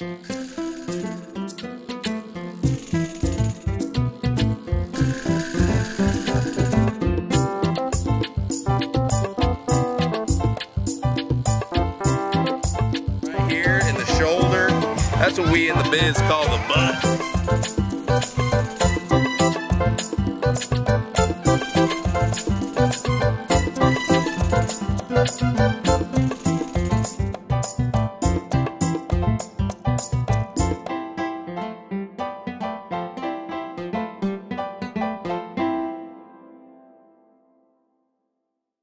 Right here in the shoulder, that's what we in the biz call the butt.